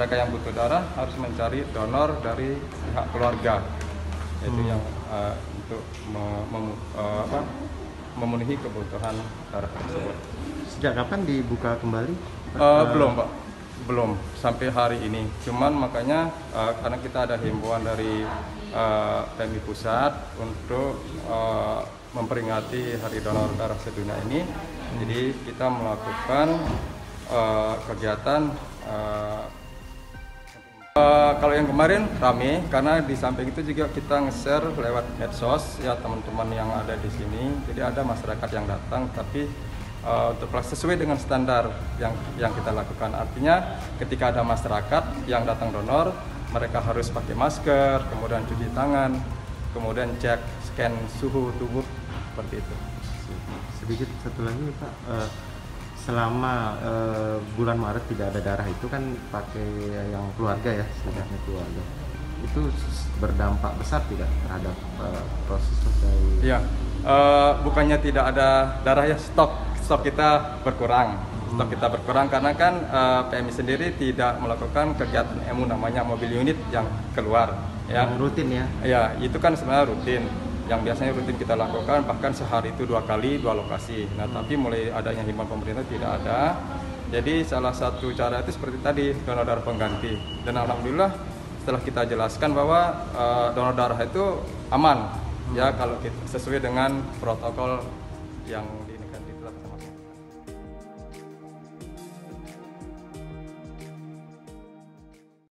mereka yang butuh darah harus mencari donor dari pihak keluarga, yaitu yang untuk memenuhi kebutuhan darah tersebut. Sejak kapan dibuka kembali? Belum Pak, belum sampai hari ini. Cuman makanya karena kita ada himbauan dari PMI Pusat untuk memperingati Hari Donor Darah Sedunia ini, jadi kita melakukan kegiatan. Kalau yang kemarin rame karena di samping itu juga kita nge-share lewat medsos ya teman-teman yang ada di sini. Jadi ada masyarakat yang datang tapi untuk sesuai dengan standar yang kita lakukan. Artinya ketika ada masyarakat yang datang donor, mereka harus pakai masker, kemudian cuci tangan, kemudian cek scan suhu tubuh seperti itu. Sedikit satu lagi Pak, selama bulan Maret tidak ada darah itu kan pakai yang keluarga ya, sebenarnya keluarga. Itu berdampak besar tidak terhadap proses dari? Ya, bukannya tidak ada darah ya, stok kita berkurang. Stok kita berkurang karena kan PMI sendiri tidak melakukan kegiatan EMU namanya mobil unit yang keluar. Ya. Yang rutin ya? Ya, itu kan sebenarnya rutin. Yang biasanya rutin kita lakukan bahkan sehari itu 2 kali 2 lokasi. Nah tapi mulai adanya himbauan pemerintah tidak ada. Jadi salah satu cara itu seperti tadi, donor darah pengganti. Dan alhamdulillah setelah kita jelaskan bahwa donor darah itu aman ya kalau sesuai dengan protokol yang